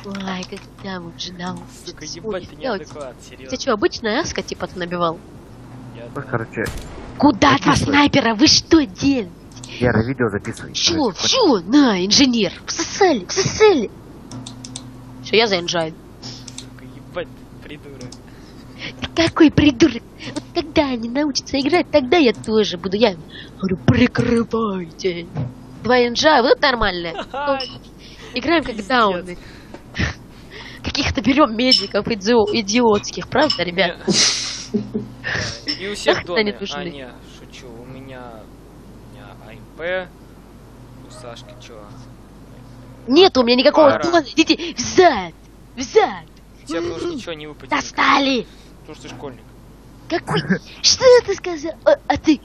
Ой, когда мы уже научимся. Сука, ебать, ты неадекват, серьезно. Ты что, обычная аска типа ты набивал? Короче. Куда два снайпера? Вы что делаете? Яра, видео записывай. Чё? На, инженер. Всосали. Все, я заезжаю. Сука, ебать, придурок. Какой придурок? Вот когда они научатся играть, тогда я тоже буду. Я говорю, прикрывайте. Два инжа, вот это нормально. Играем как дауны. Каких-то берем медиков идиотских, правда, ребят? И у всех дома. не нужны. А, не, шучу. У меня АМП. У Сашки чё? Нет у меня никакого Пара. дона. Идите взад. Тебе тоже ничего не выпадет. Достали. Потому что ты школьник. Какой? Что ты сказал? А ты?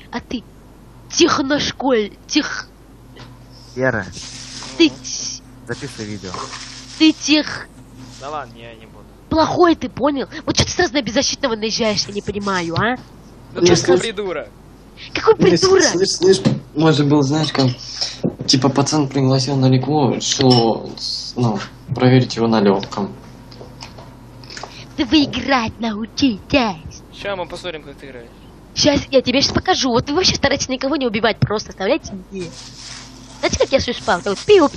Яра, Ты записывай видео. Да ладно, я не буду. плохой, ты понял? Вот что ты сразу на беззащитного наезжаешь, я не понимаю, а? Ну что за придурок? Какой придурок? Слышь, может был, знаешь, как, типа, пацан пригласил на легко, что, ну, проверить его на легком. Да вы играть научитесь. Сейчас мы посмотрим, как ты играешь. Я тебе сейчас покажу. Вот вы вообще старайтесь никого не убивать, просто оставляйте мне. Знаете, как я все спал? Так вот, пиу.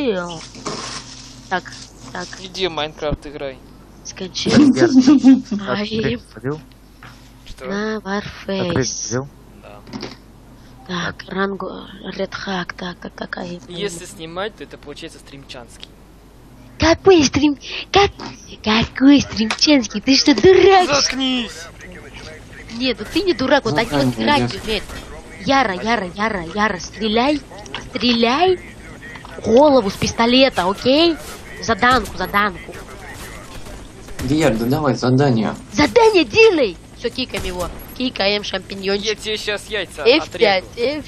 Так. Иди в Майнкрафт играй. Скончался. Ай, Что? на Warface. Да. Так, Ранго, Red Hack, так, какая? Если снимать, то это получается стримчанский. Какой стримченский? Ты что, дурак? Заткнись! Нет, ну ты не дурак, вот они вот играть не умеют. Яра, стреляй в голову с пистолета, окей? Заданку. Яр, да давай задание. Задание делай! Все, кикаем его. Кикаем шампиньончик. Я тебе сейчас яйца F5, отрежу.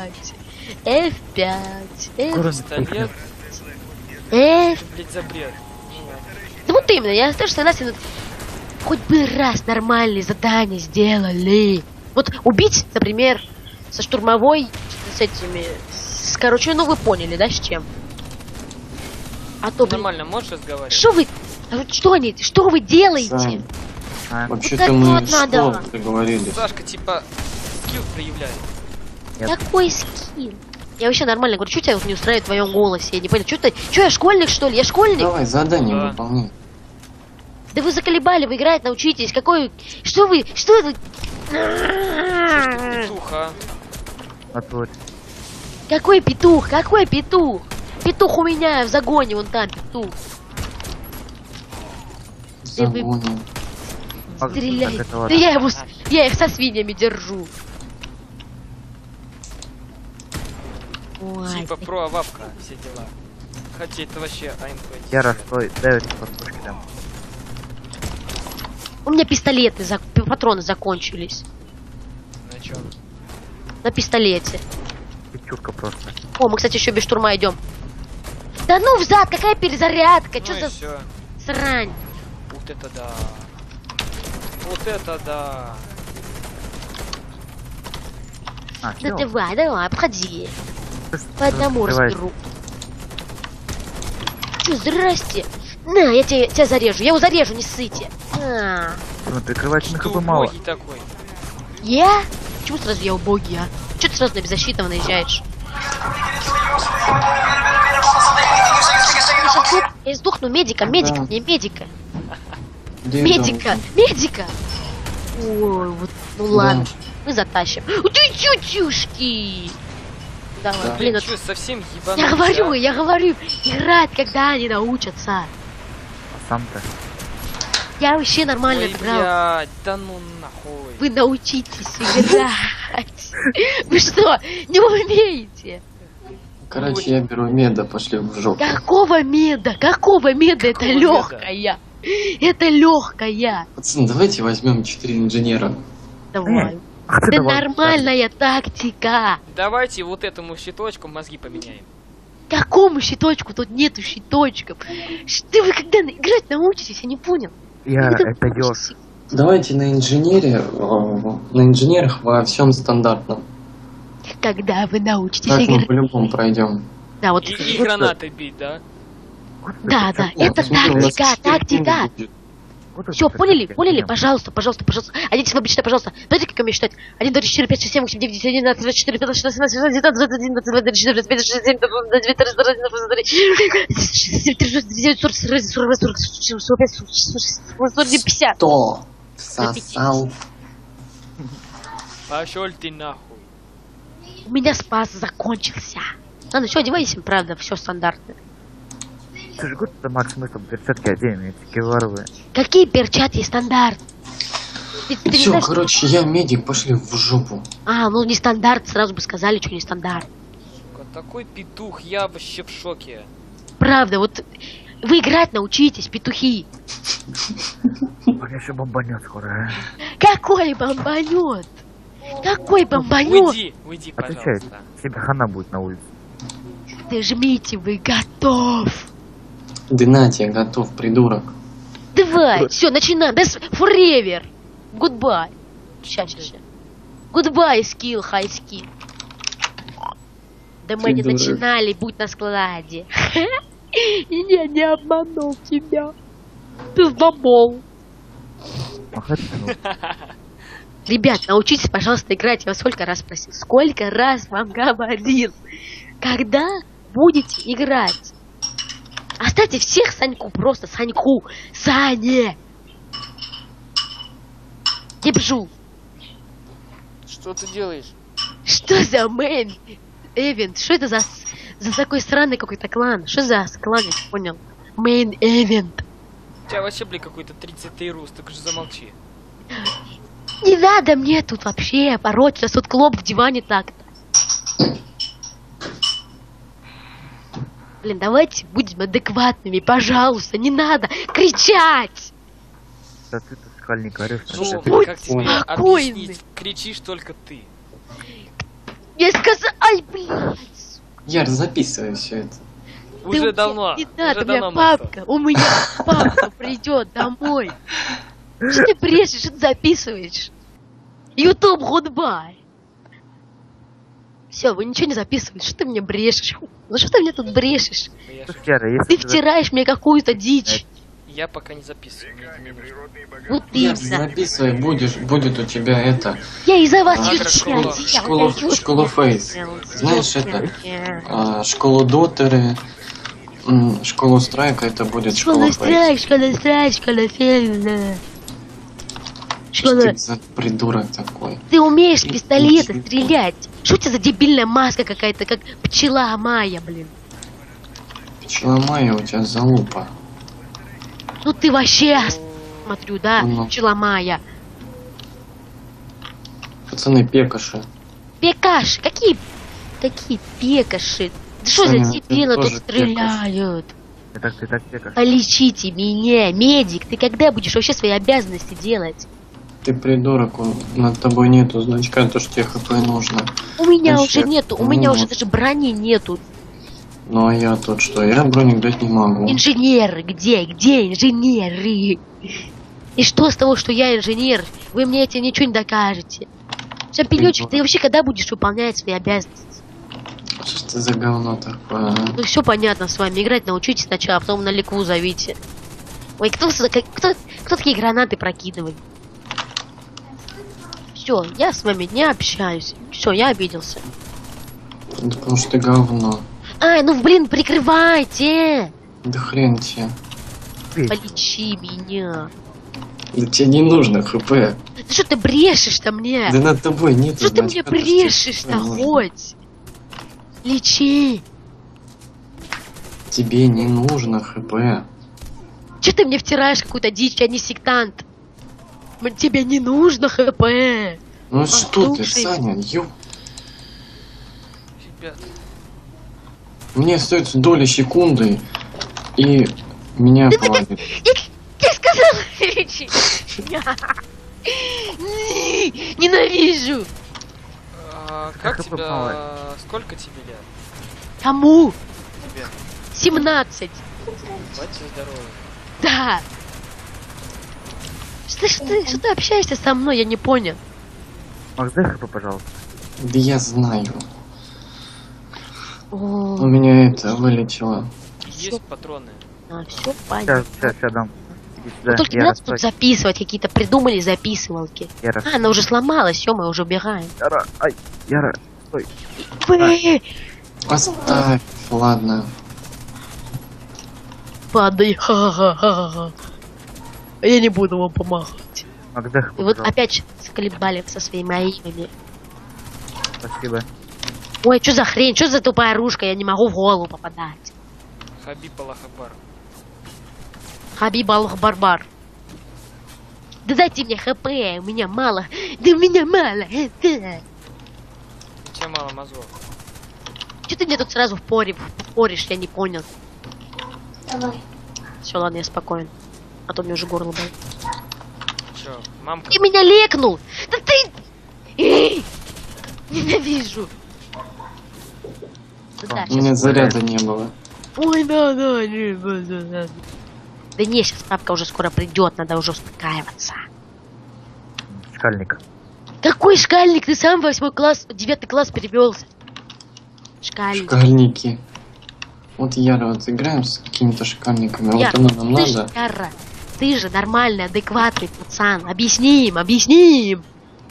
Пистолет, F. блядь, за бред. Да вот именно, я тоже согласен. Хоть бы раз нормальные задания сделали. Вот убить, например, со штурмовой, с этими... Короче, ну вы поняли, да, с чем? А то, блин... Нормально, можешь разговаривать? Что вы... Что вы делаете? Вообще-то Вот мы так вот надо. что договорились. Сашка, типа, скилл проявляет. Какой скин? Я вообще нормально говорю, что тебя вот не устраивает в твоем голосе? Я не понял, что я школьник, что ли? Я школьник? Давай, задание Да. выполняй. Да вы заколебали, вы играть научитесь. Какой... Что вы... Петуха. Какой петух? Петух у меня в загоне, вон там петух. Загоним. Стреляй. Да я их со свиньями держу. Ой, Типа про-авапка, все дела. Хотя это вообще АМП. Яра, стой, дай эти подпушки там. у меня пистолеты, патроны закончились. На чем? На пистолете. Печурка просто. О, мы, кстати, еще без штурма идем. Да ну взад, какая перезарядка? Ну Что и за всё. срань? Вот это да. Вот это да. А, Да всё. давай, подходи. По одному Открывай. разберу. Че, здрасте. На, я тебя зарежу. Я его зарежу, не ссыте. А. Ну, прикрывать на Ты хп мало. убогий такой. Я? Почему сразу я убогий, а? Че ты сразу на беззащитного наезжаешь? Я сдохну медика, мне медика. Медика! Ой, вот, ну ладно, мы затащим. Ты тютюшки! Давай, Да. блин, Чё, совсем ебаный? я говорю, играть, когда они научатся. А сам-то. Я вообще нормально Ой, играл. блядь, да ну нахуй. Вы научитесь играть. Вы что, не умеете? Короче, я беру меда, пошли в жопу. Какого меда? Это меда? легкая. Это легкая. Пацаны, давайте возьмем 4 инженера. Давай. Ах ты Это давай. нормальная тактика. Давайте вот этому щиточку мозги поменяем. Какому щиточку? Тут нету щиточков. Что вы когда играть научитесь? Я не понял. Яра, Когда это вы ёж. Давайте на инженерах во всем стандартном. Когда вы научитесь Так мы играть? по-любому пройдем. Да, вот. И гранаты бить, да? Да, да, Чё, это Посмотри, у нас тактика, 4 тактика. будет. вот это Все, поняли? всё-таки Поняли? нет. Пожалуйста, пожалуйста, пожалуйста. 1, 2, 3, 4, пожалуйста. Знаете, как мне считать? 1, 2, 3, 4, 5, 6, 7, 8, 9, 10, 11, 12, 13, 14, 15, 16, 17, 18, 19, 20, 21, 22, 23, 24, 25, 26, 27, 28, 50. Что? Сосал. Пошел ты нахуй. У меня спас закончился. Ладно, все, одевайся, правда, все стандартно. Ты же год это Макс смысл перчатки оденем, эти кевларовые. Какие перчатки стандарт? Ты не Все, знаешь, короче, я медик, пошли в жопу. А, ну не стандарт, сразу бы сказали, что не стандарт. Сука, такой петух, я вообще в шоке. Правда, вот вы играть научитесь, петухи. Он еще бомбанет скоро. Какой бомбанет? Какой бомбанет? Уйди, Отвечай, пожалуйста. тебе хана будет на улице. Нажмите, вы готов. Да нате, я готов, придурок. Давай, все, начинаем. That's forever. Goodbye. Сейчас. Goodbye, skill, high skill. Да мы не Придурок. начинали, будь на складе. Я не обманул тебя. Ты сдобол. Махать, ну, Ребят, научитесь, пожалуйста, играть. Я вас сколько раз просил? Сколько раз вам говорил? Когда будете играть? Оставьте всех Саньку, просто Саньку. Саня! Ебжу. Что ты делаешь? Что за мейн эвент? Что это за такой странный какой-то клан? Что за клан, я не понял. Мейн эвент. У тебя вообще, блин, какой-то 30-й рост, так же замолчи. Не надо мне тут вообще пороть. Сейчас вот клоп в диване так-то. Блин, давайте будем адекватными, пожалуйста. Не надо кричать. да ты тут скальник орешь. Ну, Будь как тебе спокойны. объяснить? Кричишь только ты. Я сказал, ай, блядь. Яр, записывай все это. Ты Уже у меня давно. Не надо, уже у меня давно, папка. У меня папка придет домой. Что ты брешешь, что ты записываешь? YouTube, goodbye. Все, вы ничего не записываете. Что ты мне брешешь? Ну что ты мне тут брешешь? Да я шучу. Серый, если Ты втираешь мне какую-то дичь. Я пока не записываю, мне это не нужно. Вот Яр, именно. записывай, будет у тебя это... Я из-за вас Ага, школа Фейс. Знаешь, это... школу Дотеры, школу Страйка, это будет школа Фейс. школа фейс. Что ты за придурок такой? Ты умеешь с пистолета Ничего. стрелять. Что у тебя за дебильная маска какая-то, как пчела Майя, блин? Пчела Майя, у тебя залупа. Ну ты вообще, смотрю, да, Ну. пчела Майя. Пацаны, пекаши. Пекаши, какие пекаши? Да что за Саня, дебилы ты тут тоже стреляют? ты так пекаешь. Полечите меня, медик, ты когда будешь вообще свои обязанности делать? Ты придурок, над тобой нету значка, то, что тебе хп нужно. У меня Вообще, уже нету, у ну меня вот. уже даже брони нету. Ну а я тут что? Я броник дать не могу. Инженеры, где инженеры? И что с того, что я инженер? Вы мне этим ничего не докажете. Шампиньончик, ты вообще когда будешь выполнять свои обязанности? Что ты за говно такое, а? Ну все понятно с вами, играть научитесь сначала, а потом на ликву зовите. Ой, кто такие гранаты прокидывает? Все, я с вами не общаюсь. Все, я обиделся. Да потому что ты говно. Ай, ну блин, прикрывайте! Да хрен тебе. Полечи меня. Да тебе не нужно хп. Да что ты брешешь-то мне? Да над тобой нету Что ты мне значка, то, что тебе брешешь-то хп нужно. хоть? Лечи! Тебе не нужно хп. Че ты мне втираешь какую-то дичь, я не сектант? Тебе не нужно хп. Ну что ты, Послушай. Саня, Ребят, Мне остается доля секунды, и меня повалит. Я сказала лечи. Ненавижу. как Как тебя... попало? Сколько тебе лет? Кому? Тебе? 17. Будьте здоровы. Да. Что ты общаешься со мной, я не понял. Макс, дай хп, пожалуйста. Да я знаю. О, У меня это вылетело. Есть патроны? Все понятно. Сейчас дам. Иди сюда. Ну, только не Яра, надо тут стой. записывать, какие-то придумали записывалки. Яра, А, она уже сломалась, все, мы уже убегаем. Яра, ай, Яра, стой. Вы, Поставь, ладно. падай, ха-ха-ха-ха. Я не буду вам помогать. Макдах, И вот опять сколебали со своими аимами. спасибо. Ой, что за хрень, что за тупая ружка, я не могу в голову попадать. Хабиб Аллахабар. Хабиб Аллах-Барбар. Да дайте мне хп, у меня мало. Да у меня мало. У тебя мало мозгов. Че ты мне тут сразу впоришь, я не понял. Давай. Все, ладно, я спокоен. А то мне уже горло болит. Чё, мамка? Ты меня лекнул! Да ты... Эй! Ненавижу. Да, У меня сейчас... заряда не было. Ой, да. Да не, сейчас папка уже скоро придет, надо уже успокаиваться. Шкальник. Какой шкальник? Ты сам 8 класс, 9 класс перевелся. Шкальник. Шкальники. Вот, Яра, вот играем с какими-то шкальниками. Яр, Вот оно нам ты же, надо. Яра, ты же нормальный, адекватный пацан. Объясни им.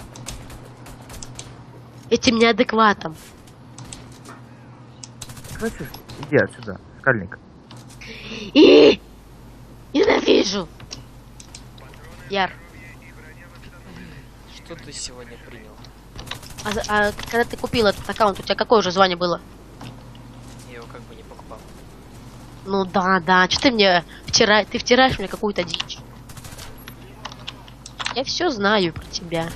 Этим неадекватом. Хочешь? Иди отсюда, шкальник. И ненавижу. Яр, Что ты сегодня принял? а когда ты купил этот аккаунт, у тебя какое уже звание было? Я его как бы не покупал. Ну да, что ты мне ты втираешь мне какую-то дичь. Я все знаю про тебя.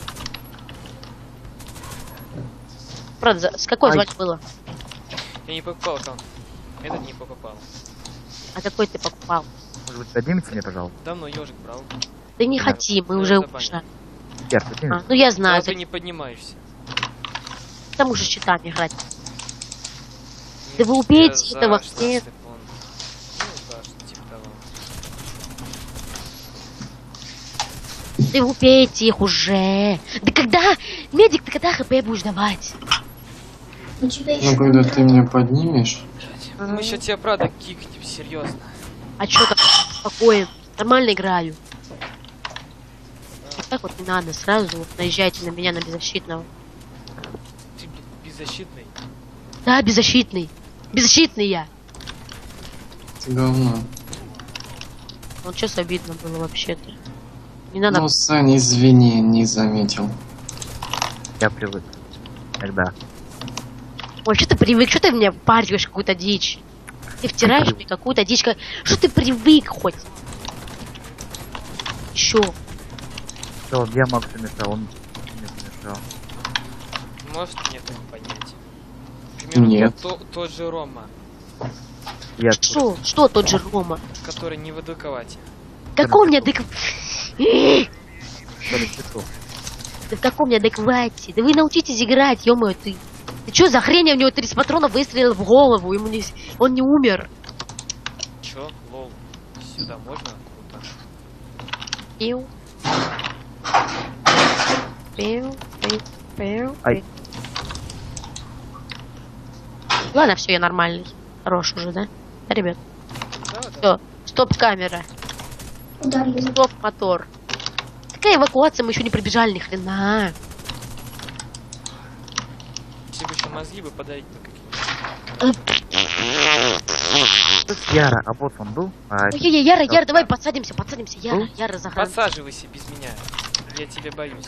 Правда, с какое Ай. звание было? Я не покупал аккаунт. Этот не покупал. А какой ты покупал? Может быть, поднимите мне, пожалуйста? Давно ежик брал. Да не Да. хотим, мы Да, уже забанил. ушли. Яр, поднимите. Ну я Да знаю, ты не поднимаешься. потому что с щитами играть. Ну, Да вы убейте тебя этого за всех. 16 он. Ну да, что типа того. Ты убейте их уже. Да когда? Медик, ты когда хп будешь давать? У тебя еще Ну, когда ты меня поднимешь, Мы сейчас тебя правда кикнем, серьезно. А чё так спокоен? Нормально играю. Вот так вот не надо, сразу вот наезжайте на меня, на беззащитного. Ты, блин, беззащитный. Да, беззащитный. Беззащитный я. ты говно. Вот сейчас обидно было вообще-то. Не надо. Ну, Сань, извини, не заметил. Я привык. Тогда. Ой, что ты привык? Что ты мне паришь какую-то дичь? Ты втираешь мне какую-то дичь. Что ты привык хоть? Чё? Все, я Максу мешал, он мне помешал. Может мне так понять. К примеру, Нет. Тот же Рома, Я тут. Что? Что тот же Рома? который не в адеквате. Каком мне адек... Что ли, пишу? Да в каком мне адеквате? Да вы научитесь играть, ё-моё, ты. Ты чё за хрень? Я в него 30 патронов выстрелил в голову, ему не... он не умер. Чё? Лол. Сюда можно? Круто. Пиу. Пиу, пиу, пиу, Ай. пиу. Ладно, все, я нормальный. Хорош уже, да? Да, ребят? Да, да. Все, стоп камера, ударил. стоп мотор. Какая эвакуация, мы еще не прибежали ни хрена. Если бы еще мозги бы подарить бы какие-нибудь. Яра, а босс он был? А, Ой, Яра, давай подсадимся, Ну? Яра, загран. Подсаживайся без меня. Я тебя боюсь.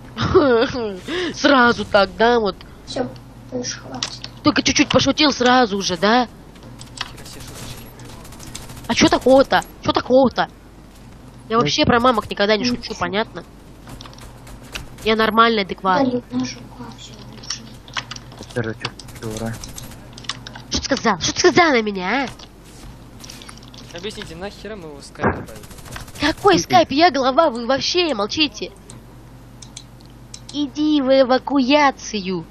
Сразу так, да, вот. Все, больше хватит. Только чуть-чуть пошутил сразу же, да? Хера себе шуточки. А чё такого-то? Чё такого-то? Я вообще про мамок никогда не шучу, понятно? Я нормальный, адекватный. Ударил на жука, все, больше нет. даже чувствую, Что ты сказал? Что ты сказал на меня, а? Объясните, нахера мы его в скайп добавили? Какой скайп? Я глава, вы вообще молчите. Иди в эвакуацию.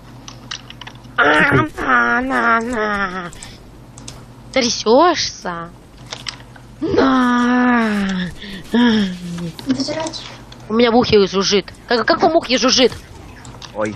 Трясешься? Взрать. У меня в ухе жужжит. Каком ухе жужжит? Ой,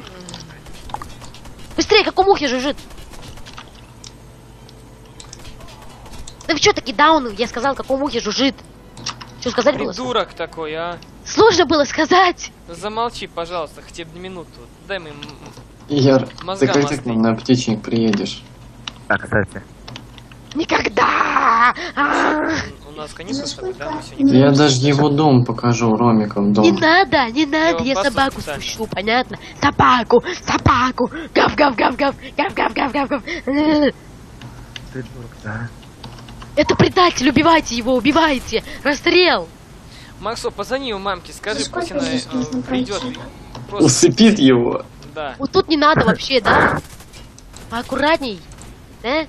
Быстрее, каком ухе жужжит? Да вы что такие дауны? Я сказал, каком ухе жужжит. Что сказать было? Придурок такой, а. Сложно было сказать. Ну замолчи, пожалуйста, хотя бы минуту. Дай мне Яр, Мозга ты когда мозги. к нам на птичник приедешь? Так, кстати. Никогда! у нас каникулы с тобой, да? Мы За сегодня... Я даже его дом покажу, Ромиком Не дом. надо, не надо, Я я вас собаку специально. спущу, понятно? Собаку, собаку, гав-гав-гав-гав, гав-гав-гав-гав-гав. Придурок, да. Это предатель, убивайте его, убивайте! Расстрел! Максо, позвони у мамки, скажи, За пусть сколько она здесь нужно придет. пройти? Просто, Усыпит его. да. Вот тут не надо вообще, да? Поаккуратней, да?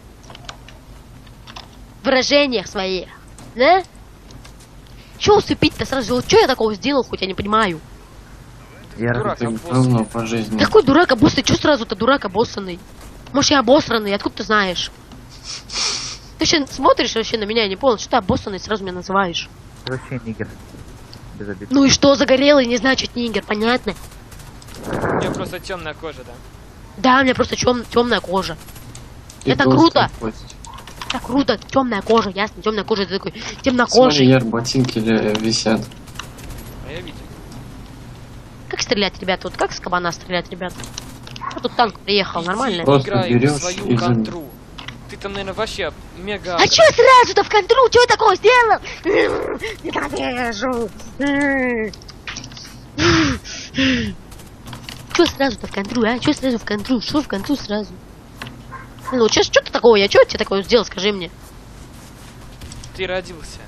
В выражениях своих, да? Че усыпить-то сразу? Что я такого сделал, хоть я не понимаю? Я Дурак. Ты обоссанный. говно по жизни. Какой дурак обоссанный? Че сразу-то дурак обоссанный? Может, я обосранный? Откуда ты знаешь? Ты сейчас смотришь вообще на меня, я не понял, что ты обоссанный сразу меня называешь? Ты вообще нигер. Без обид. Ну и что, загорелый не значит нигер, понятно? У меня просто темная кожа, да. Да, у меня просто темная кожа. Ты это толстая круто. кость. Это круто, темная кожа, ясно, темная кожа, это такой Смотри, темнокожий. Яр, ботинки висят. А я видел. Как стрелять, ребята? Вот как с кабана стрелять, ребята? А тут танк приехал, нормально? Просто Играй берешь в свою и за- контру. Ты там, наверное, вообще мега... А чё сразу-то в контру? Чё я такого сделал? Ненавижу. Чё сразу-то в контру, а? Чё сразу в контру? Что в контру сразу? Ну, что ты такого? Я чё тебе такое сделал, скажи мне? Ты родился.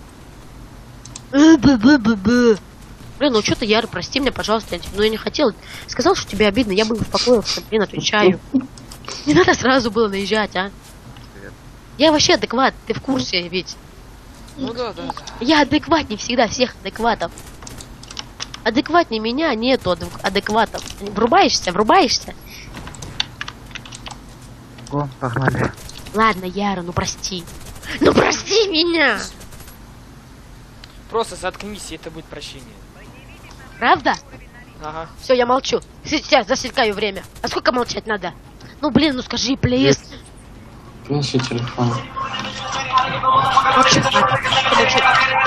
Блин, ну что ты, Яр, прости меня, пожалуйста, ну я не хотел. Сказал, что тебе обидно, я бы успокоился, блин, отвечаю. Не надо сразу было наезжать, а? Я вообще адекват, ты в курсе ведь? Ну да, да, да. Я адекватнее всегда всех адекватов. Адекватнее меня нету адекватов. Врубаешься, врубаешься? Го, погнали. Ладно, Яра, ну прости. Ну прости меня! Просто заткнись, и это будет прощение. Правда? Ага. Все, я молчу. Сейчас засекаю время. А сколько молчать надо? Ну блин, ну скажи, плиз. Принеси телефон. Молчу. Молчу.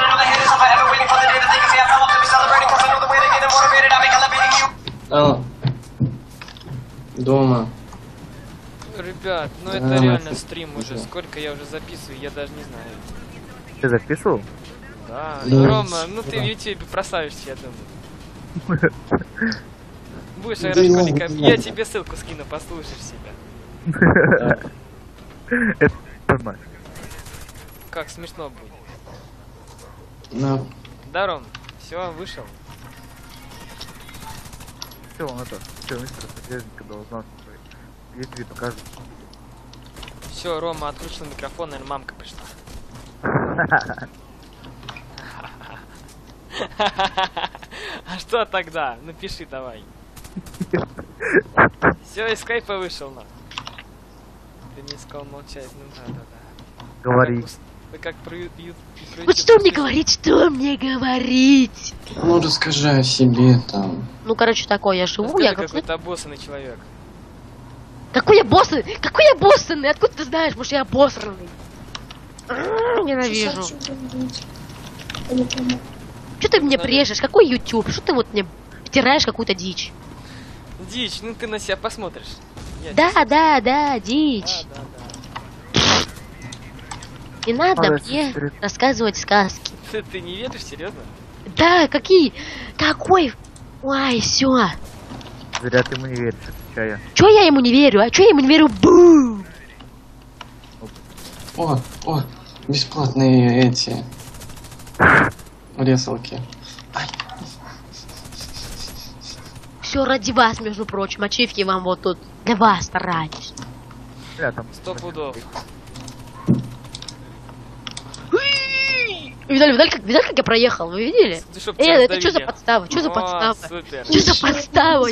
А, дома. Ребят, ну это Да, реально это- стрим уже. Сколько я уже записываю, я даже не знаю. Ты записывал? Да. Да. Ну, Рома, ну ты в Да. YouTube прославишься, я думаю. Будешь Да играть не школьника. надо, не Я надо. тебе ссылку скину, послушаешь себя. Это нормально. Как смешно будет. На. Да, Ром, все, вышел. Все, он это, все, мистер Подвижник должна в YouTube покажет. Все, Рома отключил микрофон, наверное, мамка пришла. А что тогда? Ну пиши давай. Все, из скайпа вышел на. Ты не сказал молчать, ну да, да, да. Говори. Вы как про Вот что мне говорить, что мне говорить? Ну расскажи о себе там. Ну, короче, такое, я живу, я как... какой-то обоссанный человек. Какой я боссный? Какой я боссный? Откуда ты знаешь? Может, я обосранный? Ненавижу. Сейчас отсюда выйдите. По-любому. Что ты мне брешешь? Какой YouTube? Что ты вот мне втираешь какую-то дичь? Дичь, ну ты на себя посмотришь. Я Да, тебе- да, да, дичь. Да, да, Не надо Ладно, мне секрет. рассказывать сказки. да. Ты не веришь, серьезно? Да, какие? Какой? Ой, все. Зря ты ему не веришь, отвечаю. Чё я ему не верю? А чё я ему не верю? Бу! О, бесплатные эти ресалки. Все ради вас, между прочим. Ачивки вам вот тут. Для вас стараюсь. Бля, там... 100 пудов. Видали, как я проехал? Вы видели? Ты чтоб Это тебя что за раздавили. подстава? Что за О, подстава? Супер. Что за подстава?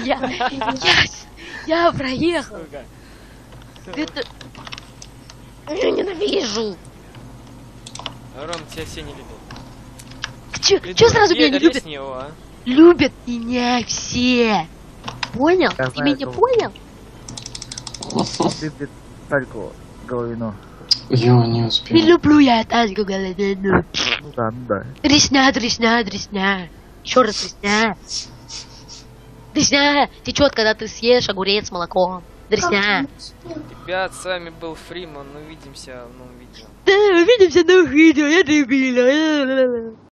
Я проехал. Сука. Это... Я ненавижу. Ром, тебя все не любят. Чё Придурок, сразу меня не лезь любят? в него, а? Любят меня все. Понял? Я Ты знаю, меня кого. понял? Ты, блядь, Сальку головину. Я не успел. Не люблю я Таньку Головину. Ну да, ну да. Дресня, дресня, дресня. Еще раз дресня. Дресня течет, когда ты съешь огурец с молоком. Дресня. Ребят, с вами был Фриман. Увидимся в новом видео. Да, увидимся на видео, я дебила.